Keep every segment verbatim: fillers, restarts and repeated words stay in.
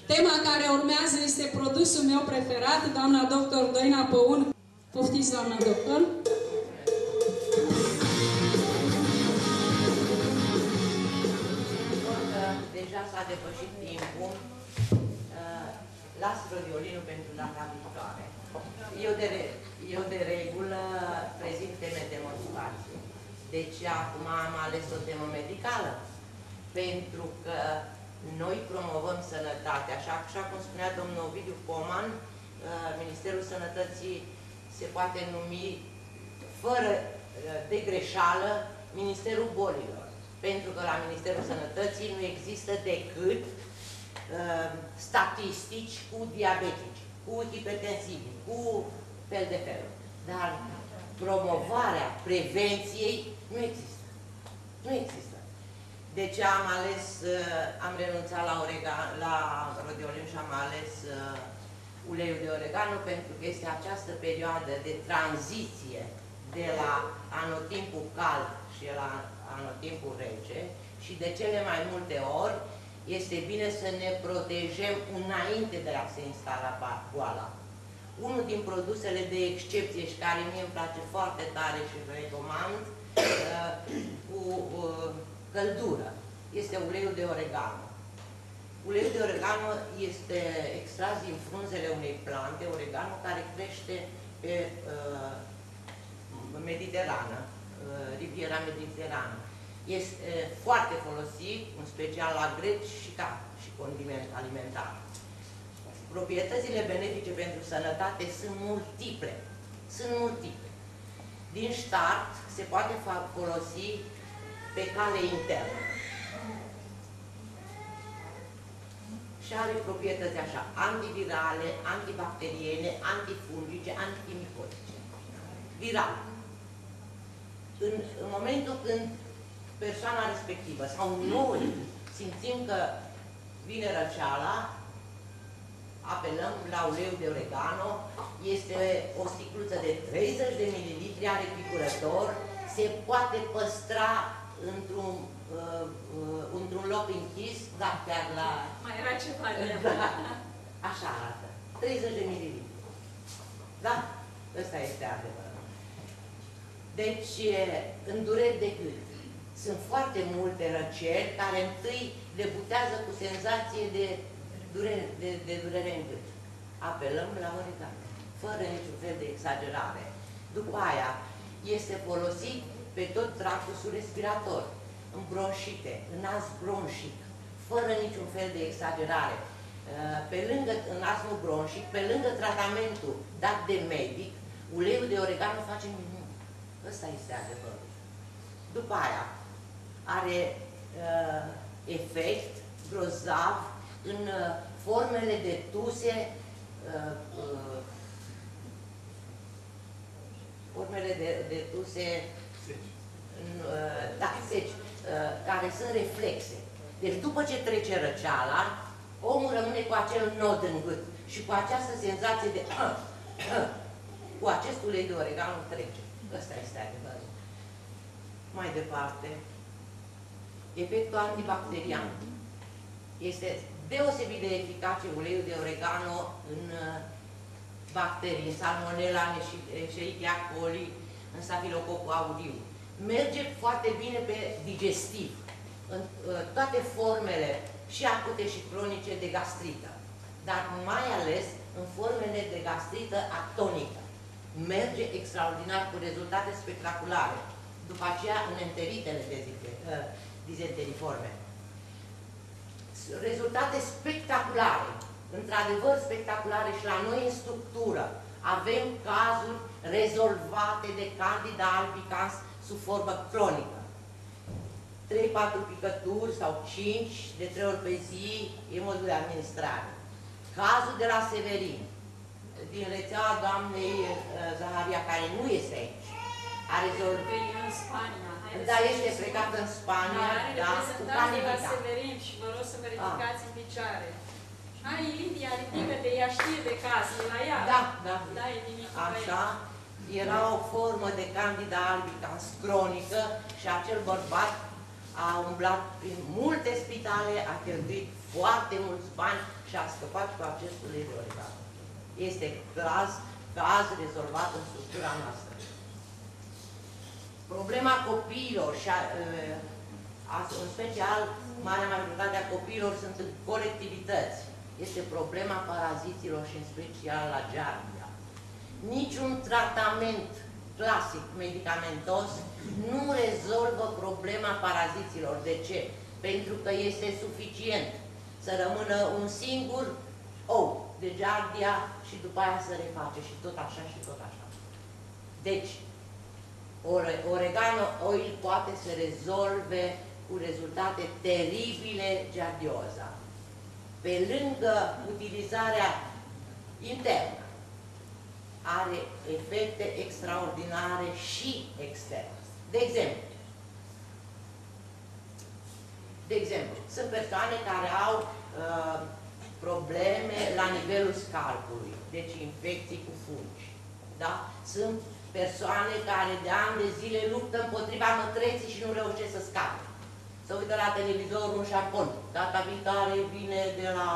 Tema care urmează este produsul meu preferat, doamna doctor Doina Păun. Poftiți, doamna doctor! Deja s-a depășit timpul. Las rodiolinul pentru data viitoare. Eu de, eu de regulă prezint teme de motivație. Deci acum am ales o temă medicală. Pentru că noi promovăm sănătatea. Așa, așa cum spunea domnul Ovidiu Poman, Ministerul Sănătății se poate numi, fără de greșeală, Ministerul Bolilor. Pentru că la Ministerul Sănătății nu există decât uh, statistici cu diabetici, cu hipertensivi, cu fel de felul. Dar promovarea prevenției nu există. Nu există. Deci am ales, uh, am renunțat la, oregan, la rodiolin și am ales uh, uleiul de oregano pentru că este această perioadă de tranziție de la anotimpul cald și la anotimpul rece și de cele mai multe ori este bine să ne protejăm înainte de a se instala boala. Unul din produsele de excepție și care mie îmi place foarte tare și îl recomand uh, cu uh, căldură este uleiul de oregano. Uleiul de oregano este extras din frunzele unei plante, oregano, care crește pe uh, Mediterană, uh, riviera mediterană. Este uh, foarte folosit, în special la greci și ca și condiment alimentar. Proprietățile benefice pentru sănătate sunt multiple. Sunt multiple. Din start se poate folosi pe cale internă. Și are proprietăți așa, antivirale, antibacteriene, antifungice, antimicotice. Viral. În, în momentul când persoana respectivă sau noi simțim că vine răceala, apelăm la uleiul de oregano. Este o sticluță de treizeci de mililitri, are picurător, se poate păstra într-un uh, uh, într-un loc închis, dar chiar la... Mai era ceva de Așa arată. treizeci de mililitri. Da? Ăsta este adevărul. Deci, în dureri de gât, sunt foarte multe răceli care întâi debutează cu senzație de durere, de, de durere în gât. Apelăm la oregano, fără niciun fel de exagerare. După aia, este folosit pe tot tractul respirator, în bronșite, în nas bronșic, fără niciun fel de exagerare. Pe lângă, în asmul bronșic, pe lângă tratamentul dat de medic, uleiul de oregano face minuni. Ăsta este adevărul. După aia, are uh, efect grozav în uh, formele de tuse, uh, uh, formele de, de tuse, uh, da, seci, uh, care sunt reflexe. Deci după ce trece răceala, omul rămâne cu acel nod în gât și cu această senzație de uh, uh, cu acest ulei de oregano trece. Ăsta este adevărul. Mai departe, efectul antibacterian. Este deosebit de eficace uleiul de oregano în bacterii, în Salmonella, Escherichia coli, în Staphylococcus aureus. Merge foarte bine pe digestiv, în toate formele, și acute și cronice, de gastrită. Dar mai ales în formele de gastrită atonică. Merge extraordinar, cu rezultate spectaculare. După aceea, în enteritele dizenteriforme. Rezultate spectaculare, într-adevăr spectaculare, și la noi în structură avem cazuri rezolvate de Candida albicans sub formă cronică. trei patru picături sau cinci de trei ori pe zi e modul de administrare. Cazul de la Severin, din rețeaua doamnei Zaharia, care nu este aici, a rezolvat... în Spania. Da, este plecat în Spania, da, cu Candida. La Severin și vă rog să vă ridicați în picioare. Hai, Lidia, ridică-te, ea știe de caz, e la ea. Da, da. Da, e nimic. Așa, era o formă de Candida albicans cronică și acel bărbat a umblat prin multe spitale, a cheltuit foarte mulți bani și a scăpat cu acest ulei de oregano. Este caz, caz rezolvat în structura noastră. Problema copiilor și a, a, în special marea majoritate a copiilor sunt în colectivități. Este problema paraziților și în special la giardia. Niciun tratament clasic medicamentos nu rezolvă problema paraziților. De ce? Pentru că este suficient să rămână un singur ou de giardia și după aia să reface și tot așa și tot așa. Deci, oregano oil poate să rezolve cu rezultate teribile giardioza. Pe lângă utilizarea internă, are efecte extraordinare și externe. De exemplu, de exemplu, sunt persoane care au uh, probleme la nivelul scalpului, deci infecții cu fungi. Da? Sunt persoane care de ani de zile luptă împotriva mătreții și nu reușesc să scape. Se uită la televizor un șampon. Data viitoare vine de la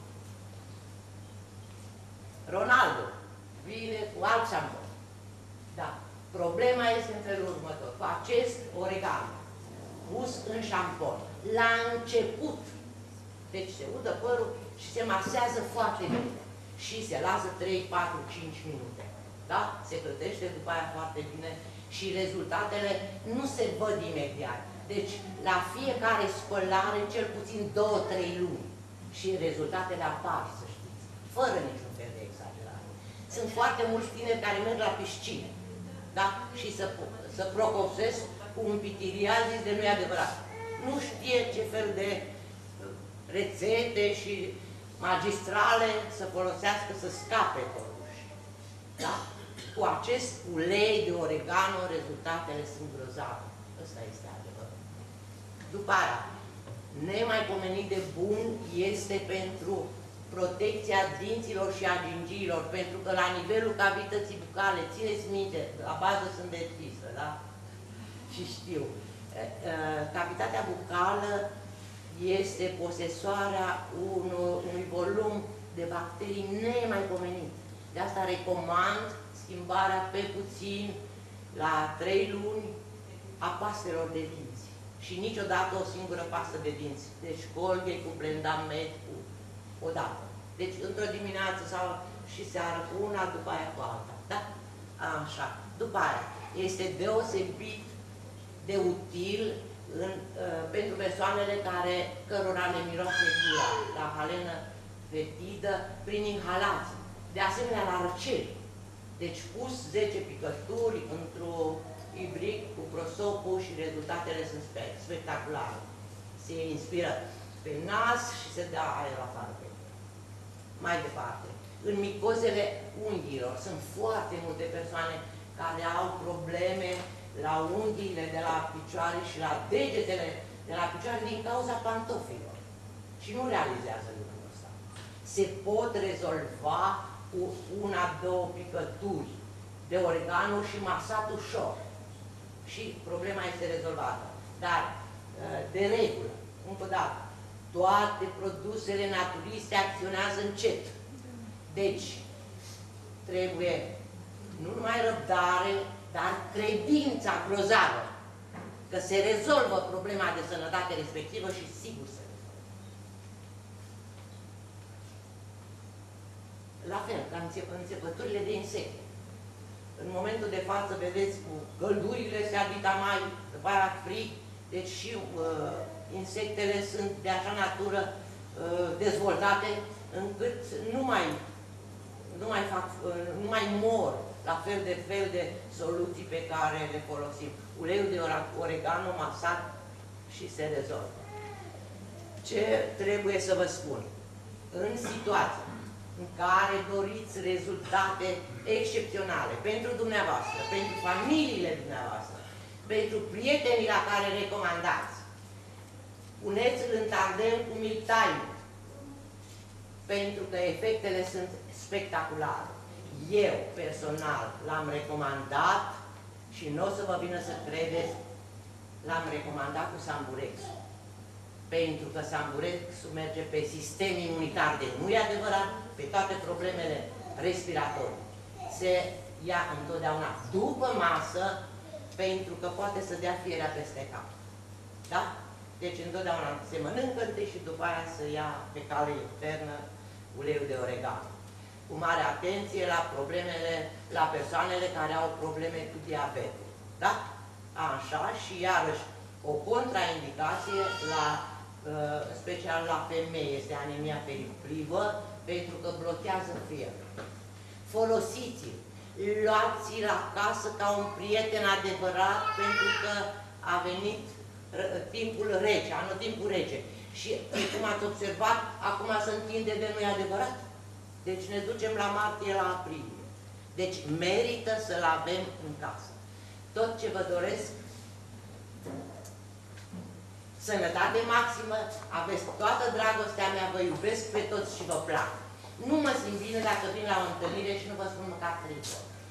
Ronaldo. Vine cu alt șampon. Da. Problema este în felul următor. Cu acest oregano pus în șampon, la început, deci se udă părul și se masează foarte bine. Și se lasă trei, patru, cinci minute. Da? Se plătește după aia foarte bine și rezultatele nu se văd imediat. Deci, la fiecare spălare, cel puțin două, trei luni. Și rezultatele apar, să știți. Fără niciun fel de exagerare. Sunt foarte mulți tineri care merg la piscine. Da? Și să, să procopsesc cu un pitirial, zis de nu e adevărat. Nu știe ce fel de rețete și magistrale să folosească să scape totuși. Da? Cu acest ulei de oregano, rezultatele sunt grozave. Ăsta este adevărul. După aia, nemaipomenit de bun este pentru protecția dinților și a gingiilor, pentru că la nivelul cavității bucale, țineți minte, la bază sunt dentistă, da? Și știu. Cavitatea bucală este posesoarea unui volum de bacterii nemaipomenit. De asta recomand schimbarea pe puțin la trei luni a pastelor de dinți. Și niciodată o singură pastă de dinți. Deci Colgate cu Blendamed cu o dată. Deci într-o dimineață sau și seară cu una, după aia cu alta. Da? Așa. După aia este deosebit de util în, uh, pentru persoanele care, cărora le miroase gura, la halenă fetidă, prin inhalație. De asemenea, la răceli. Deci pus zece picături într-o ibric cu prosopul și rezultatele sunt spectaculare. Se inspiră pe nas și se dă aer afară pe el. Mai departe, în micozele unghiilor sunt foarte multe persoane care au probleme la unghiile de la picioare și la degetele de la picioare din cauza pantofilor. Și nu realizează lucrul ăsta. Se pot rezolva cu una, două picături de oregano și masat ușor. Și problema este rezolvată. Dar, de regulă, încă o dată, toate produsele naturiste acționează încet. Deci, trebuie nu numai răbdare, dar credința grozavă că se rezolvă problema de sănătate respectivă și sigur se rezolvă. La fel, ca înțepăturile de insecte. În momentul de față, vedeți, cu căldurile se adita mai, după aia frig, deci și uh, insectele sunt de așa natură uh, dezvoltate încât nu mai, nu mai fac, uh, nu mai mor la fel de fel de soluții pe care le folosim. Uleiul de oregano masat și se rezolvă. Ce trebuie să vă spun? În situația în care doriți rezultate excepționale pentru dumneavoastră, pentru familiile dumneavoastră, pentru prietenii la care recomandați, puneți-l în tandem cu Miltime, pentru că efectele sunt spectaculare. Eu, personal, l-am recomandat și nu o să vă vină să credeți, l-am recomandat cu Samburex. pentru că Samburexul merge pe sistem imunitar, de nu e adevărat, pe toate problemele respiratorii. Se ia întotdeauna după masă, pentru că poate să dea fierea peste cap. Da? Deci întotdeauna se mănâncă întâi și după aia se ia pe cale internă uleiul de oregano. Cu mare atenție la problemele, la persoanele care au probleme cu diabetul. Da? Așa, și iarăși o contraindicație, la, în special la femei, este anemia periplivă, pentru că blochează fierul. Folosiți-l, luați-l acasă ca un prieten adevărat, pentru că a venit timpul rece, anotimpul rece. Și, cum ați observat, acum se întinde de nu-i adevărat. Deci ne ducem la martie, la aprilie. Deci merită să-l avem în casă. Tot ce vă doresc, sănătate maximă, aveți toată dragostea mea, vă iubesc pe toți și vă plac. Nu mă simt bine dacă vin la o întâlnire și nu vă spun măcar trei ori.